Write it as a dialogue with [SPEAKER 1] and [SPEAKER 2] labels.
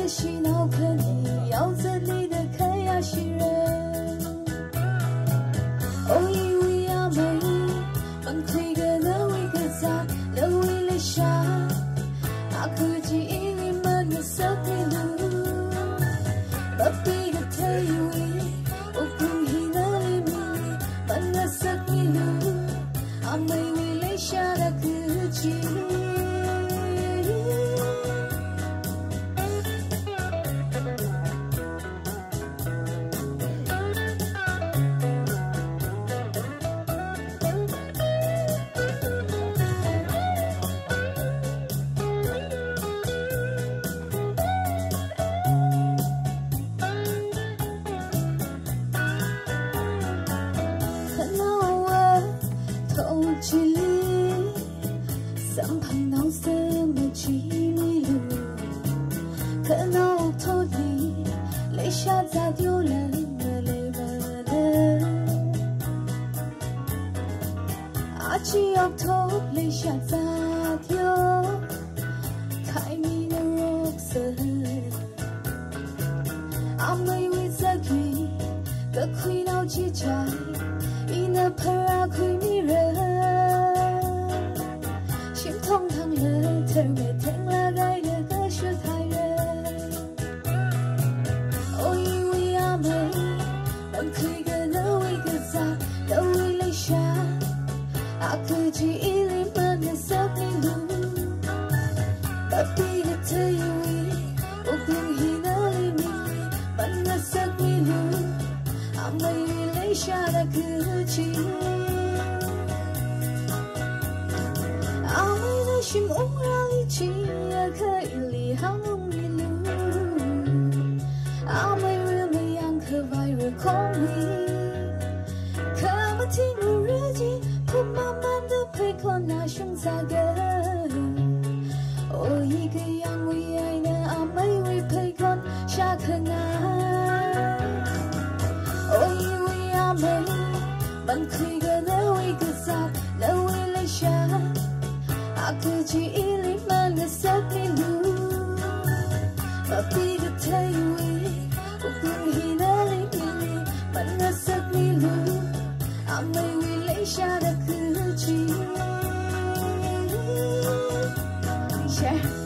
[SPEAKER 1] 着洗脑可你，要这里的可呀是人。哦，以为阿妹，门开个那位个咋，那位来下，阿可记忆里面的色的路，不必个太以为，我不希那里面，慢的色的路，阿妹为来下的可记。三旁闹什么几米路？可闹脱离，泪下咋丢了泪不得？阿基要头泪下咋丢？开你的肉色，阿妹为这句，个亏闹几家，伊那盆阿亏你人。通常了，特别听了该的歌是太人。哦，以为阿妹，能开个那位个咋，那位来下，阿可记忆里面的色的路，不必的特以为，我更希那里面慢的色的路，阿妹为来下的可记。心无让一起也可以离航一路，阿妹日没阳可白日空里，可不听入日记，不慢慢的陪看那胸咋个，我一个样为爱的阿妹为陪看下课啊，我以为阿妹，门开个那位个咋，那位来下。阿可记忆里面的色的路，把别的太以为，我不希那里面慢的色的路，阿妹为泪下的可记。